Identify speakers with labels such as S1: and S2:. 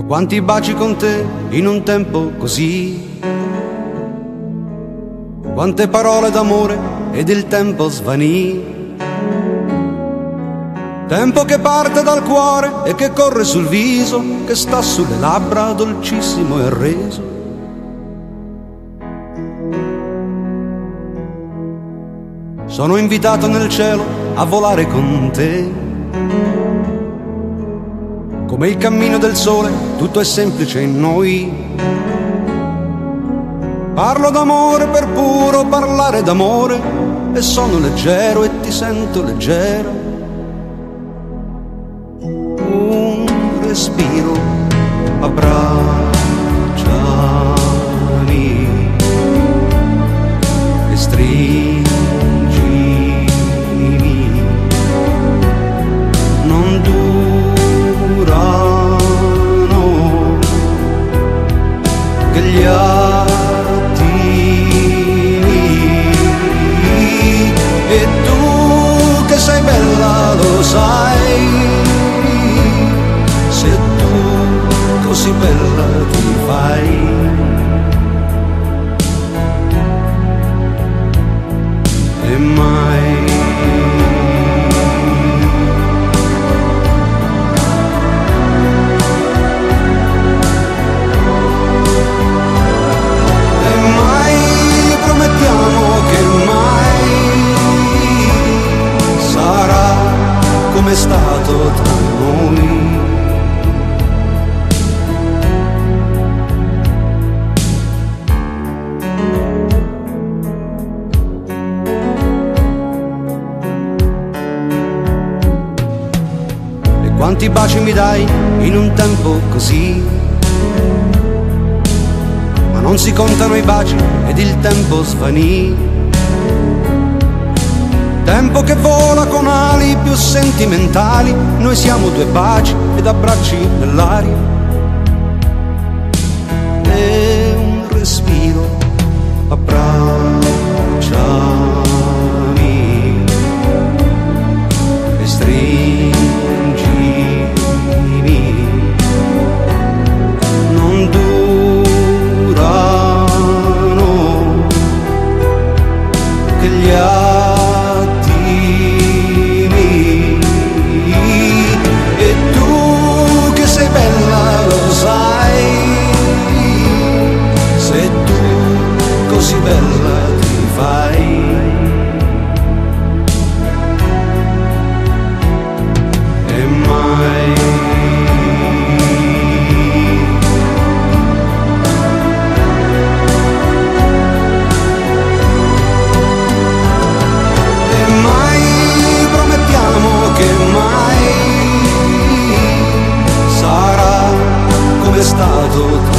S1: Quanti baci con te in un tempo così, quante parole d'amore ed il tempo svanì. Tempo che parte dal cuore e che corre sul viso, che sta sulle labbra dolcissimo e reso. Sono invitato nel cielo a volare con te. Come il cammino del sole, tutto è semplice in noi. Parlo d'amore per puro parlare d'amore, e sono leggero e ti sento leggera. Un respiro, abbracciami e stringimi. Non durano che gli attimi, e tu che sei bella lo sai, se tu così bella ti fai. E mai come è stato tra noi. E quanti baci mi dai in un tempo così, ma non si contano i baci ed il tempo svanì. Tempo che vola con ali più sentimentali, noi siamo due baci ed abbracci nell'aria. E un respiro, abbracciami e stringimi. Non durano che gli così bella ti fai. E mai promettiamo che mai sarà come è stato